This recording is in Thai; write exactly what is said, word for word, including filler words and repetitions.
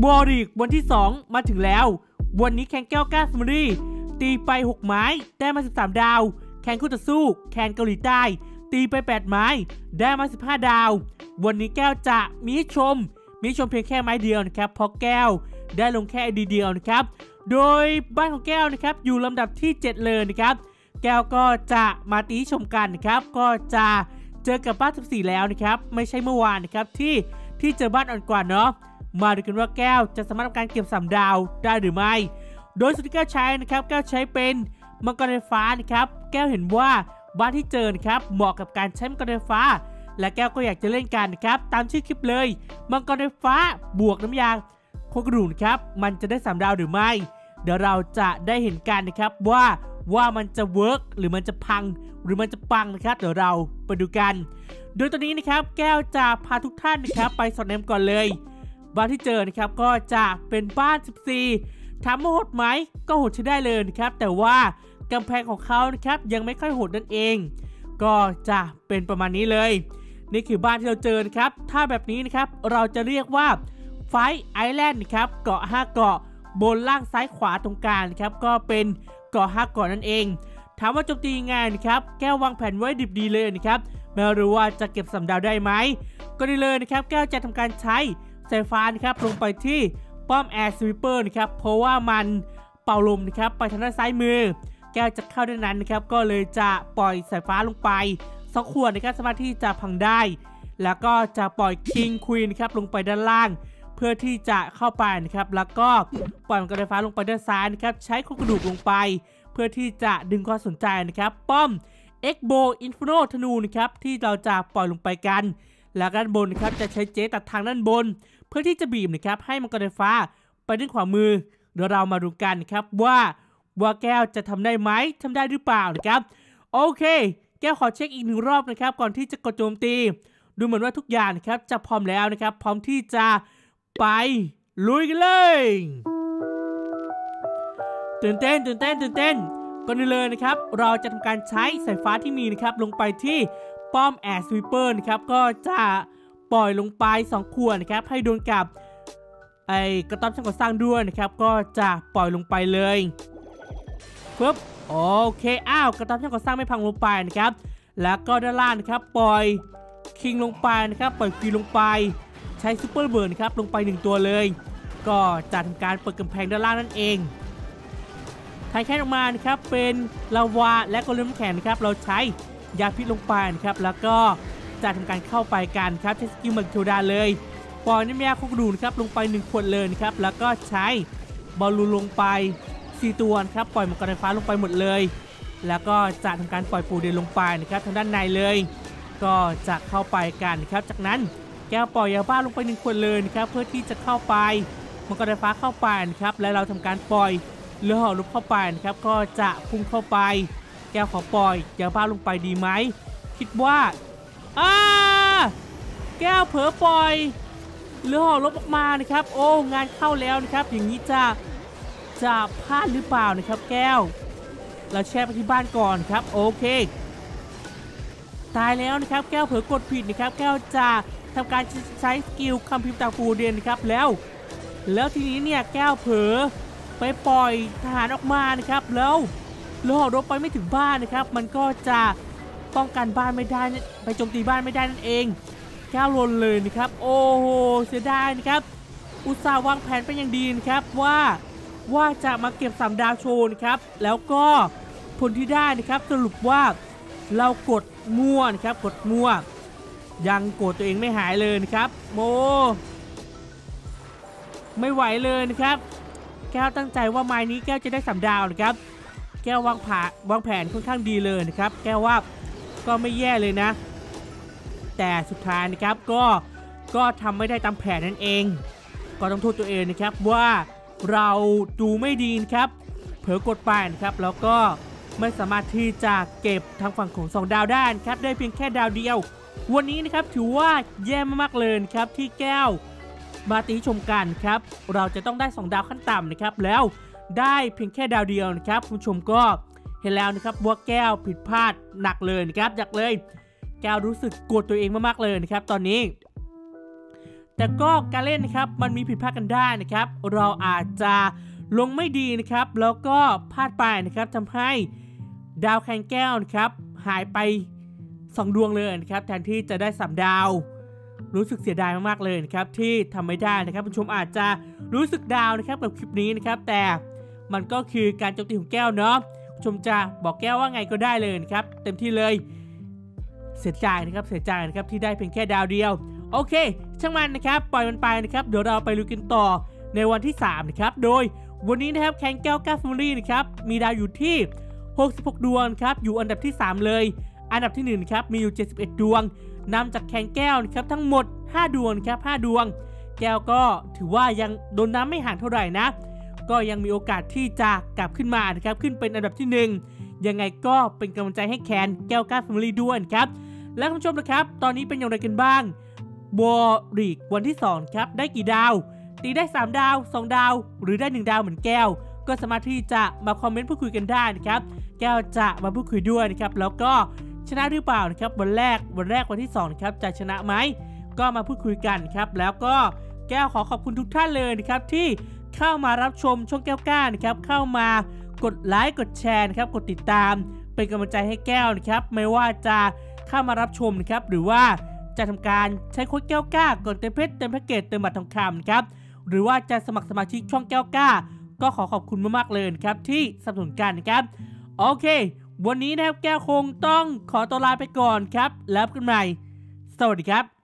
วอริกวันที่สองมาถึงแล้ววันนี้แคนแก้วก้าสมรีตีไปหกไม้ได้มาสิบสามดาวแคนคู่ต่อสู้แคนเกาหลีใต้ตีไปแปดไม้ได้มาสิบห้าดาววันนี้แก้วจะมีให้ชมมีชมเพียงแค่ไม้เดียวนะครับเพราะแก้วได้ลงแค่ดีเดียวนะครับโดยบ้านของแก้วนะครับอยู่ลำดับที่เจ็ดเลยนะครับแก้วก็จะมาตีชมกันนะครับก็จะเจอกับบ้านสิบสี่แล้วนะครับไม่ใช่เมื่อวานนะครับที่ที่เจอบ้านอ่อนกว่าเนาะมาดูกันว่าแก้วจะสามารถทำการเก็บสามดาวได้หรือไม่โดยสุดที่แก้วใช้นะครับแก้วใช้เป็นมังกรไฟฟ้านะครับแก้วเห็นว่าบ้านที่เจอนะครับเหมาะกับการใช้มังกรไฟฟ้าและแก้วก็อยากจะเล่นกันนะครับตามชื่อคลิปเลยมังกรไฟฟ้าบวกน้ำยาโคกระดูกนะครับมันจะได้สามดาวหรือไม่เดี๋ยวเราจะได้เห็นกันนะครับว่าว่ามันจะเวิร์กหรือมันจะพังหรือมันจะปังนะครับเดี๋ยวเราไปดูกันโดยตอนนี้นะครับแก้วจะพาทุกท่านนะครับไปสอดแนมก่อนเลยบ้านที่เจอนะครับก็จะเป็นบ้านสิบสี่ถามว่าโหดไหมก็โหดใช้ได้เลยนะครับแต่ว่ากำแพงของเขานะครับยังไม่ค่อยโหดนั่นเองก็จะเป็นประมาณนี้เลยนี่คือบ้านที่เราเจอนะครับถ้าแบบนี้นะครับเราจะเรียกว่าไฟไอแลนด์นะครับเกาะห้าเกาะบนล่างซ้ายขวาตรงกลางนะครับก็เป็นเกาะห้าเกาะนั่นเองถามว่าโจมตีง่ายนะครับแก้ววางแผนไว้ดิบดีเลยนะครับไม่รู้ว่าจะเก็บสามดาวได้ไหมก็ได้เลยนะครับแก้วจะทำการใช้สายฟ้านะครับลงไปที่ป้อมแอร์สวิปเปอร์นะครับเพราะว่ามันเป่าลมนะครับไปทางด้านซ้ายมือแก้วจะเข้าด้านนั้นนะครับก็เลยจะปล่อยสายฟ้าลงไปสองขวดนะครับสามารถที่จะพังได้แล้วก็จะปล่อยคิงควีนนะครับลงไปด้านล่างเพื่อที่จะเข้าไปนะครับแล้วก็ปล่อยมังกรไฟฟ้าลงไปด้านซ้ายนะครับใช้โครงกระดูกลงไปเพื่อที่จะดึงความสนใจนะครับป้อมเอ็กโบอินฟิโนธนูนะครับที่เราจะปล่อยลงไปกันแล้วด้านบนนะครับจะใช้เจตัดทางด้านบนเพื่อที่จะบีบนะครับให้มังกรไฟฟ้าไปด้านขวามือเดี๋ยวเรามาดูกันนะครับว่าว่าแก้วจะทำได้ไหมทำได้หรือเปล่านะครับโอเคแก้วขอเช็คอีกหนึ่งรอบนะครับก่อนที่จะกดโจมตีดูเหมือนว่าทุกอย่างนะครับจะพร้อมแล้วนะครับพร้อมที่จะไปลุยกันเลยตื่นเต้นตื่นเต้นตื่นเต้นก่อนอื่นเลยนะครับเราจะทำการใช้สายฟ้าที่มีนะครับลงไปที่ป้อมแอร์สวิปเปอร์นะครับก็จะปล่อยลงไปสองขวดนะครับให้โดนกับไอ้กระต๊อบช่างก่อสร้างด้วยนะครับก็จะปล่อยลงไปเลยปึ๊บโอเคอ้าวกระต๊อบช่างก่อสร้างไม่พังลงไปนะครับแล้วก็ด้านล่างนะครับปล่อยคิงลงไปนะครับปล่อยฟีลงไปใช้ซูเปอร์เบิร์นครับลงไปหนึ่งตัวเลยก็จะทำการเปิดกำแพงด้านล่างนั่นเองทายแค่ออกมานะครับเป็นลาวาและกระลุ่มแข็งนะครับเราใช้ยาพิษลงไปนะครับแล้วก็จะทำการเข้าไปกันครับใช้สกิลมังโทดาเลยปล่อยน้ำยาโคกระดูกนะครับลงไปหนึ่งขวดเลยนะครับแล้วก็ใช้บอลลูนลงไปสี่ตัวครับปล่อยมังกรไฟฟ้าลงไปหมดเลยแล้วก็จะทำการปล่อยปูเดนลงไปนะครับทางด้านในเลยก็จะเข้าไปกันนะครับจากนั้นแก้วปล่อยยาบ้าลงไปหนึ่งขวดเลยนะครับเพื่อที่จะเข้าไปมังกรไฟฟ้าเข้าไปนะครับและเราทำการปล่อยเรือห่อลุกเข้าไปนะครับก็จะพุ่งเข้าไปแก้วขอปล่อยยาบ้าลงไปดีไหมคิดว่าอ้าแก้วเผลอปล่อยเรือห่อลบออกมานะครับโอ้งานเข้าแล้วนะครับอย่างนี้จะจะพลาดหรือเปล่านะครับแก้วเราแช่ไปที่บ้านก่อนครับโอเคตายแล้วนะครับแก้วเผลอกดผิดนะครับแก้วจะทำการใช้สกิลคัมภีร์ตาฟูเดนนะครับแล้วแล้วทีนี้เนี่ยแก้วเผลอไปปล่อยทหารออกมานะครับแล้วเรือห่อรบไปไม่ถึงบ้านนะครับมันก็จะป้องกันบ้านไม่ได้ไปโจมตีบ้านไม่ได้นั่นเองแก้วลนเลยนะครับโอ้โหเสียดายนะครับอุตส่าห์วางแผนเป็นอย่างดีนะครับว่าว่าจะมาเก็บสามดาวโชว์นะครับแล้วก็ผลที่ได้นะครับสรุปว่าเรากดมั่วนะครับกดมั่วยังกดตัวเองไม่หายเลยนะครับโมไม่ไหวเลยนะครับแก้วตั้งใจว่าไม้นี้แก้วจะได้สามดาวนะครับแก้ววางผาวางแผนค่อนข้างดีเลยนะครับแก้วว่าก็ไม่แย่เลยนะแต่สุดท้ายนะครับก็ก็ทำไม่ได้ตามแผนนั่นเองก็ต้องโทษตัวเองนะครับว่าเราดูไม่ดีนะครับเผลอกดไปนะครับแล้วก็ไม่สามารถที่จะเก็บทางฝั่งของสองดาวได้ครับได้เพียงแค่ดาวเดียววันนี้นะครับถือว่าแย่มากๆเลยครับที่แก้วมาตีชมกันครับเราจะต้องได้สองดาวขั้นต่ำนะครับแล้วได้เพียงแค่ดาวเดียวนะครับคุณผู้ชมก็เห็นแล้วนะครับว่าแก้วผิดพลาดหนักเลยนะครับอยากเลยแก้วรู้สึกโกรธตัวเองมากๆเลยนะครับตอนนี้แแต่ก็การเล่นนะครับมันมีผิดพลาดกันได้นะครับเราอาจจะลงไม่ดีนะครับแล้วก็พลาดไปนะครับทำให้ดาวแคนแก้วนะครับหายไปสองดวงเลยนะครับแทนที่จะได้สามดาวรู้สึกเสียดายมากๆเลยนะครับที่ทำไม่ได้นะครับผู้ชมอาจจะรู้สึกดาวนะครับกับคลิปนี้นะครับแต่มันก็คือการโจมตีของแก้วเนาะผู้ชมจะบอกแก้วว่าไงก็ได้เลยนะครับเต็มที่เลยเสียใจนะครับเสียใจนะครับที่ได้เพียงแค่ดาวเดียวโอเคช่างมันนะครับปล่อยมันไปนะครับเดี๋ยวเราไปลุยกันต่อในวันที่สามนะครับโดยวันนี้นะครับแคนแก้วก้าฟอรี่นะครับมีดาวอยู่ที่หกสิบหกดวงครับอยู่อันดับที่สามเลยอันดับที่หนึ่งครับมีอยู่เจ็ดสิบเอ็ดดวงนำจากแคนแก้วนะครับทั้งหมดห้าดวงครับห้าดวงแก้วก็ถือว่ายังโดนน้ำไม่ห่างเท่าไหร่นะก็ยังมีโอกาสที่จะกลับขึ้นมานะครับขึ้นเป็นอันดับที่หนึ่งยังไงก็เป็นกำลังใจให้แคนแก้วก้าฟอรี่ด้วยครับและคุณผู้ชมนะครับตอนนี้เป็นอย่างไรกันบ้างบอริกวันที่สองครับได้กี่ดาวตีได้สามดาวสองดาวหรือได้หนึ่งดาวเหมือนแก้วก็สามารถที่จะมาคอมเมนต์พูดคุยกันได้นะครับแก้วจะมาพูดคุยด้วยนะครับแล้วก็ชนะหรือเปล่านะครับวันแรกวันแรกวันที่สองนะครับจะชนะไหมก็มาพูดคุยกันครับแล้วก็แก้วขอขอบคุณทุกท่านเลยนะครับที่เข้ามารับชมช่องแก้วก้านะครับเข้ามากดไลค์กดแชร์นะครับกดติดตามเป็นกำลังใจให้แก้วนะครับไม่ว่าจะเข้ามารับชมนะครับหรือว่าจะทำการใช้โค้ดแก้วก้าก่อนเติมเพชรเติมแพ็กเกจเติมบัตรทองคำครับหรือว่าจะสมัครสมาชิกช่องแก้วก้าก็ขอขอบคุณมากๆเลยครับที่สนับสนุนกันนะครับโอเควันนี้นะครับแก้วคงต้องขอตัวลาไปก่อนครับแล้วพบกันใหม่สวัสดีครับ